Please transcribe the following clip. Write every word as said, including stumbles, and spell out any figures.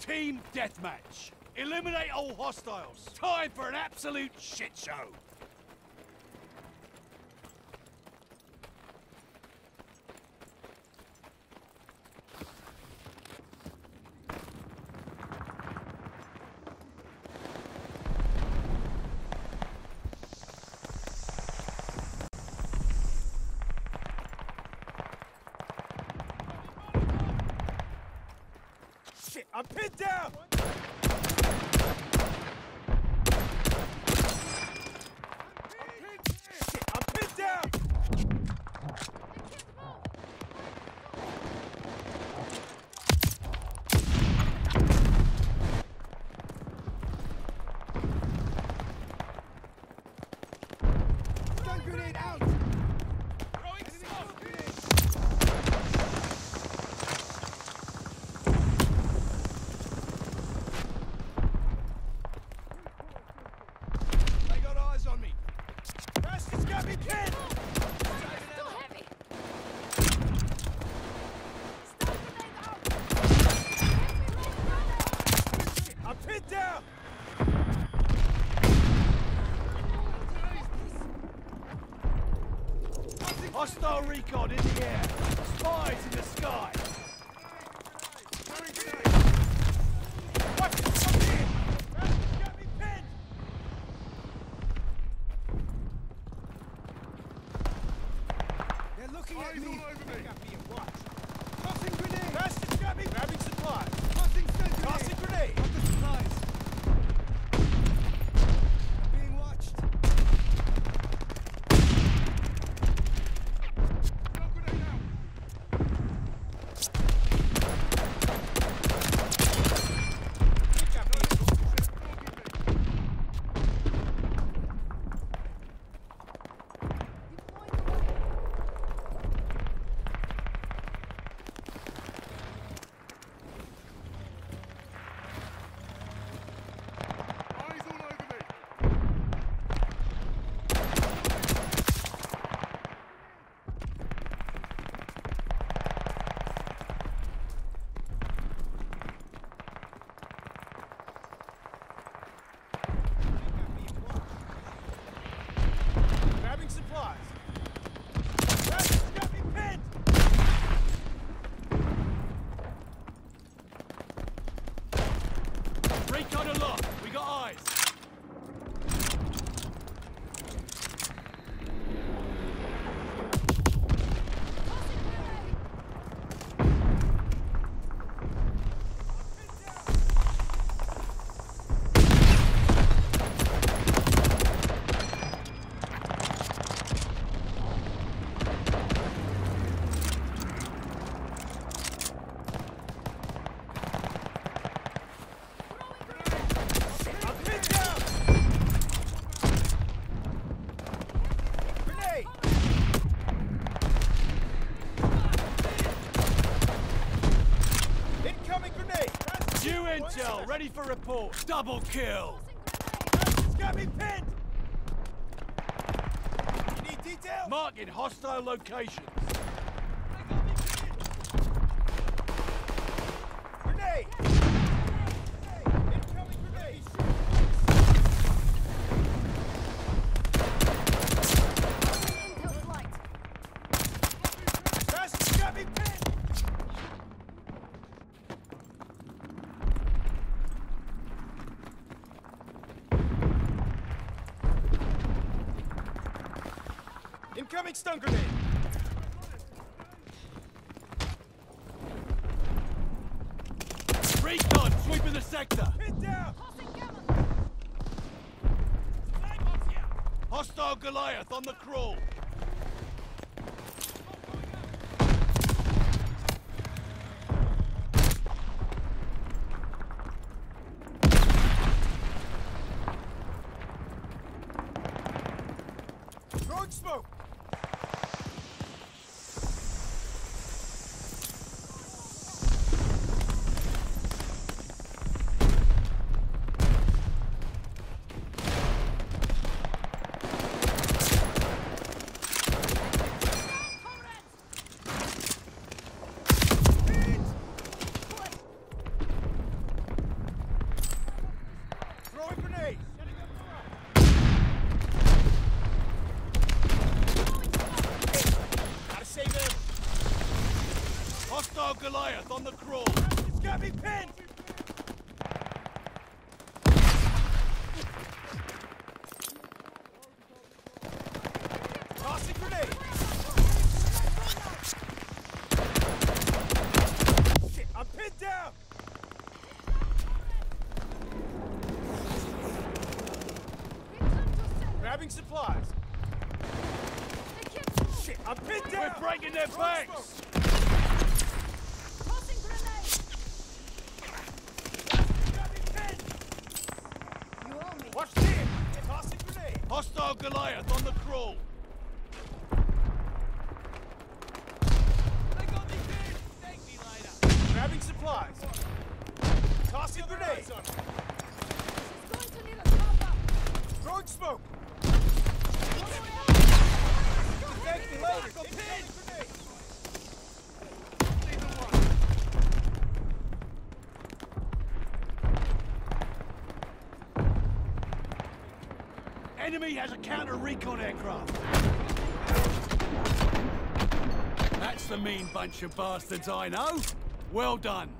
Team deathmatch. Eliminate all hostiles. Time for an absolute shit show. Shit, I'm pinned down! Shit, I'm pinned down! Stun grenade out! Throwing smoke! They got eyes on me. Bastards got me pinned! Still heavy. I'm pinned down! Hostile recon in the air. Spies in the sky. Watch it, come here! Bastards got me pinned! They're looking at me. All over me. Got me and watch. Tossing grenade. Bastards got me. Grabbing supplies. Tossing stun grenade. Tossing grenade. Got the supplies. I'm being watched. Stun grenade out. Pick up me. Eyes all over me. Grabbing supplies. Bastards got me pinned! Recon aloft. We got eyes. I'm pinned down! Grenade! Incoming grenade! New intel. Ready for report. Double kill. Bastards got me pinned! You need detail? Marking hostile locations. Grenade! Incoming grenade! Intel flight. Bastards got me pinned! Incoming stun grenade! Recon sweeping the sector. Pinned down! Tossing gamma. Hostile Goliath on the crawl. Throwing smoke! Hostile Goliath on the crawl. It's got me pinned! Tossing grenade! Shit, I'm pinned down! Grabbing supplies. Shit, I'm pinned down! We're breaking their backs! Tossing grenade! Got me pinned! You owe me. Watch this! Tossing grenade! Hostile Goliath on the crawl. They got me pinned! Thank me later. Grabbing supplies. Tossing grenade! She's going to need a cover. Throwing smoke! Still Thank heavy. me later! Still Pinned! Enemy has a counter-recon aircraft. That's the mean bunch of bastards I know. Well done.